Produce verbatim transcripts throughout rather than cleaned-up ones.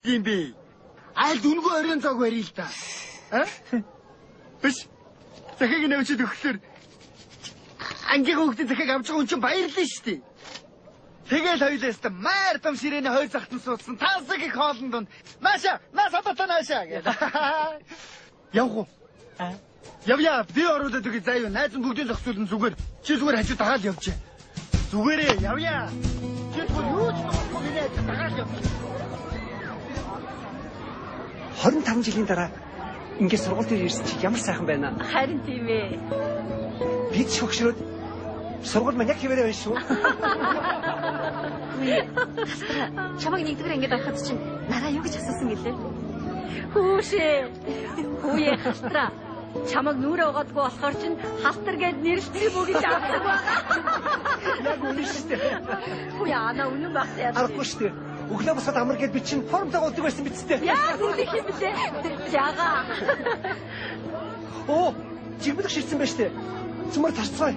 юм бэ? Аль дүнгүй оройн цог барья л да. А? Биш. Захиг навчид өгөхлөөр ангийн хүүхдийн захиг авч байгаа хүн чинь баярлаа шүү дээ. Тэгэл хоёлаас та маар том ширээний хойд захтан суудсан тансаг их хоолн донд нааша наас одоотаа нааша гэдэг. Явах уу? А? Явъя. Би оруулаад өгье заа юу. Найз нь бүгдийг зогсуулна зүгээр. Чи зүгээр хажуу дагаад явж. Зүгээрээ явъя. Чи зүгээр юу ч болохгүй нэ дагаад яв. хорин таван жилийн дараа ингээд сургууль дээр ирсэн чи ямар сайхан байна. Харин тийм ээ. Би ч хөгшрөөд сургууль маань яг хэвээрээ байна шүү. Чамайг нэгдүгээр ингээд авахд чинь нараа юу гэж асуусан гэлээ? Хүүшээ. Хүүе хастраа. Чамайг нүрэ угаадгүй болохоор чинь хастар гэд нэрлэлцээ мүү гэж авсан байгаа. Яг үнэн шүү дээ. Хүүе ана үнэн багс яа. Арахгүй шүү дээ. Өглөө босоод амар гэд би чинь формтойгоо удаг байсан биз дээ. Яг үнэн юм блэ. Яага. Оо, жигмэлэг ширсэн байж тээ. Цумар тарцгаая.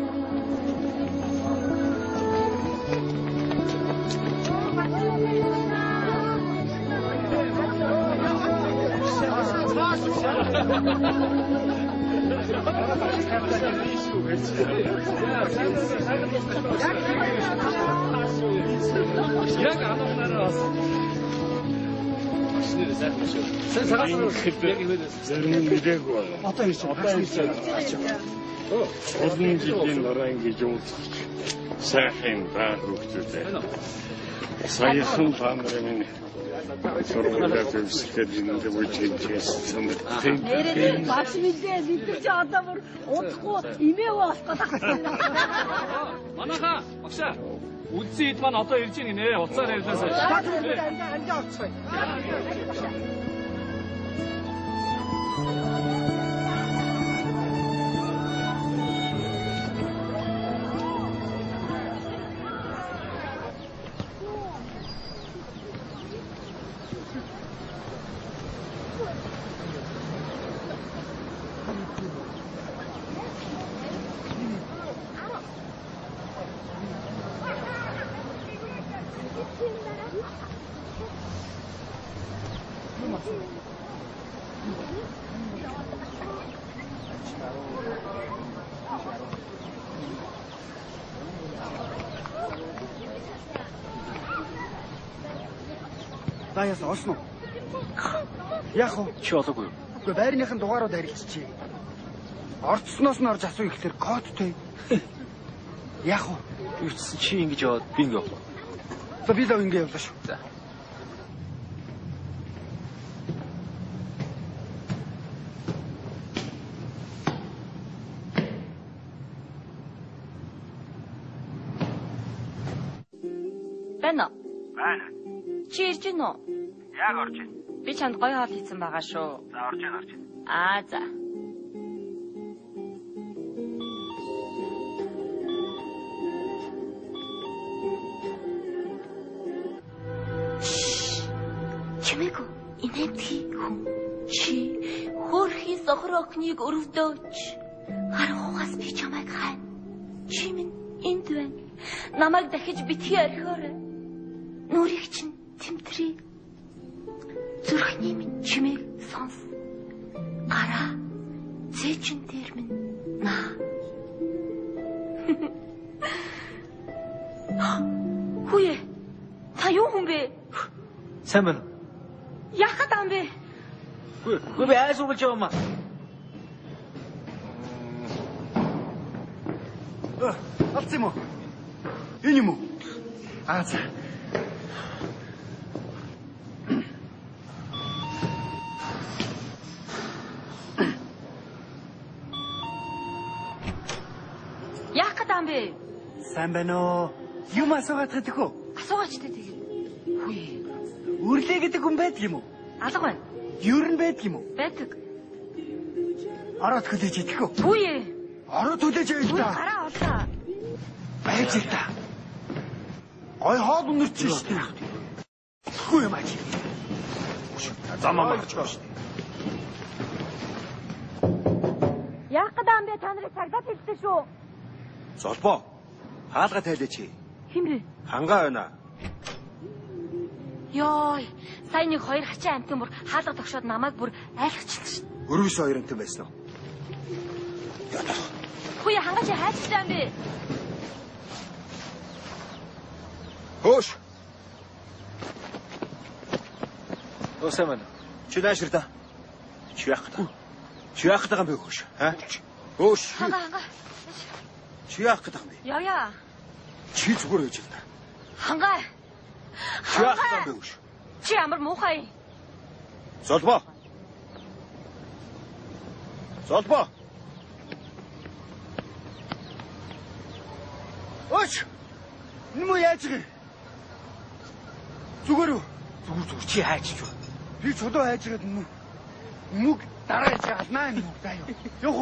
Яг анахнараа бас машиныг сайхан шүү. Сэн цагаас зарим нь мэлээгүй байна. Одоо ирж байна. Одоо ирж байна. Олон жилийн дараа ингэж уулзах сайхан баа хөвгчтэй. Саяхан фамиль минь сургуулиа төвсгөл энэ үеийнчээсэн нэрээ багш мэдээ мэдэрч одоо бүр удахгүй имээ болох гэдэг. Манайха багшаа үлзий хэд маань одоо ирж ийн гинэ уцаар ярьлаасаа. Анжаа авцгаая. Даяас олсон уу? Яг уу Чи болоогүй юу? Гэхдээ байрныхын дугаарууд харилцчихъя. Орцсноос нь орж асуу ихлээр кодтой. Яг уу Юуцсан чи ингэж яваад би ингэ явлаа. За би лав ингэ явлаа шүү. За. Байна уу? Байна. Чи ирж гин үү? Яг орж байна. Би чанд гоё хоол хийсэн байгаа шүү. За орж байна орж байна. Аа за. Чимээгүй инээдхий хүн чи хөөрхийн сохор охиныг өрөвдөөч. Харахугаас би чамайг хайна. Чи минь энд байна. Намайг дахиж битгий орхиорой. Нүрийг чинь тэмтрээ. Зүрхний минь чимээг сонс. Гараа цээчин дээр минь наа. Хүүе. Та юу хүн бэ? Сайн байна. Яхад ам бэ? Хөө, хөө би айс угалж байгаа юм аа. Алц юм уу? Энэ юм уу? Аа за. Яхад ам бэ? Сайн байна уу? Юм асуугаад гэдэг үү? Асуугач тэ тэгээд. Хүүе. Үрлээ гэдэг хүн байдаг юм уу? Алга байна. Юр нь байдаг юм уу? Байдаг. Ороод хүлээж идэх үү? Хүүе. Ороод хүлээж идэх Үгүй та. гараа олоо. Байж л та. Гой хоол үнэрч шүү дээ. Хүү юм аач. Замаа марч байгаа шүү. Яах гэдэг юм бэ? Та нарыг цагдаад хэлсэн шүү. Золбоо. Хаалга тайлаач. Хин бэ? Хангаа байна. Йой, Сайн нэг хоёр хачаа амтын бүр хаалга тогшоод намайг бүр айлгчихсан шүү. Өрөөс хоёрынтай байсан уу? Хөөе хангаж хайцсан юм бэ? Хөөш. Осэмэн. Чи даашир та. Чи яах гэдэг? Чи яах гэдэг юм бэ хөөш? Аа? Хөөш. Ханга ханга. Чи яах гэдэг юм бэ? Яа яа. Чи зүгээр байж л та. Ханга. Чи яах гэдэг юм бэ хөөш? Чи ямар муухай. Золбоо. Золбоо. Ооч. Нүм яаж гээ? Зүгээр үү? Зүгээр зүгээр чи хайж ч. Би чулуу хайж гээд нүм. Нүг дараа чи алнаа юм уу даа юу? Йоо.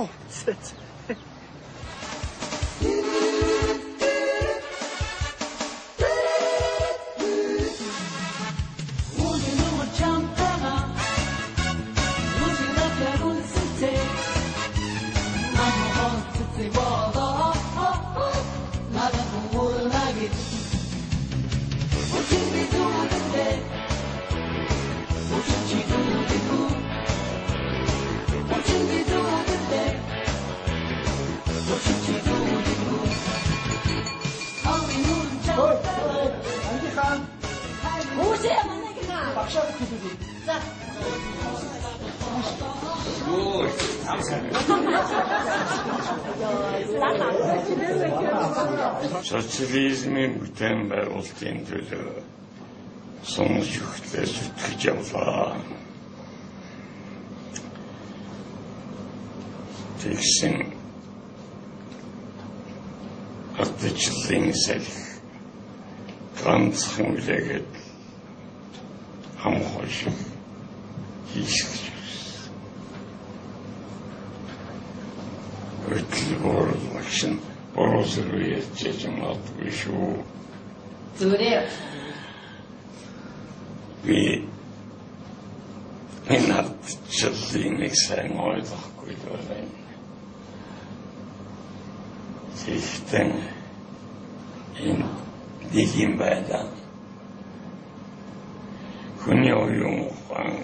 Социализмын бүтээн байгуулалтын төлөө сонж өгөхлөөс үтгэж явлаа. Тэгсэн ардчлалын салхи ганцхан үлээгээд хамхоош хийх. Өтөл боролгоч нь боролсруу ярьж магадгүй шүү. Зүрээ. Би энэ ардчлалын сайн ойлгохгүй байна. Систем энэ нэг юм байна. Хүний оюун ухаан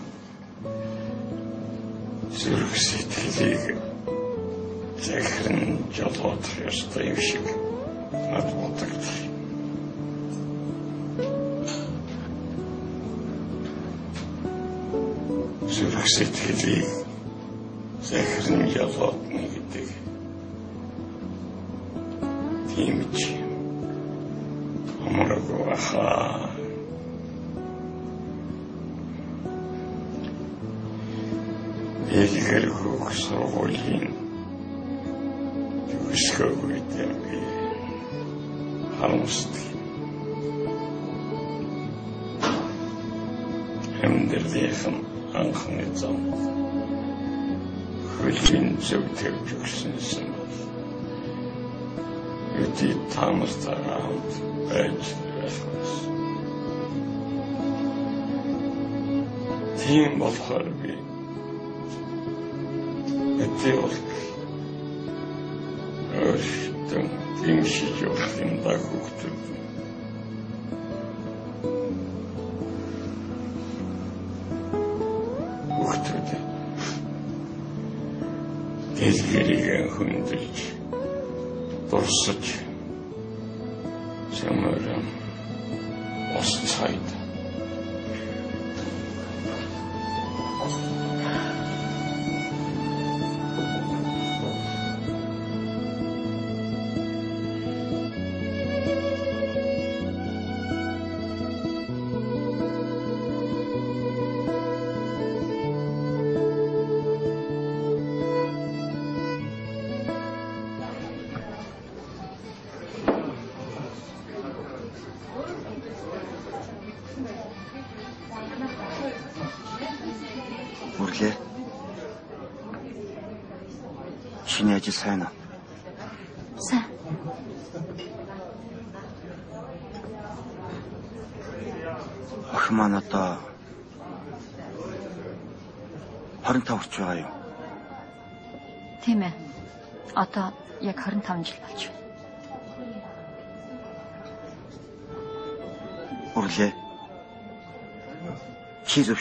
зүрх сэтгэлийг захиран жолоод ёстой юм шиг над бодогдсон. Зүрх сэтгэлийг захиран жолоод гэдэг тийм ч амаргүй хаа. Элгэр хөх сургуулийн Исхогүйтэй би харамсдаг. Амьдралын анхны зам хөлийн зөв тавьж өгсөн бол үгүй таамастараа байж байх. Тийм болохоор би эцэг Öştüm, kimşik yolunda hukturdum. Hukturdu. Tezgirigen hündürc, dorsuç, sömürüm, ostaydı. Үрлээ. Чиний ажил сайн уу? Сайн. Охин маань одоо хорин тав хүрч байгаа юу? Тийм ээ. Одоо яг хорин таван жил болж байна. Үрлээ. Чи зөв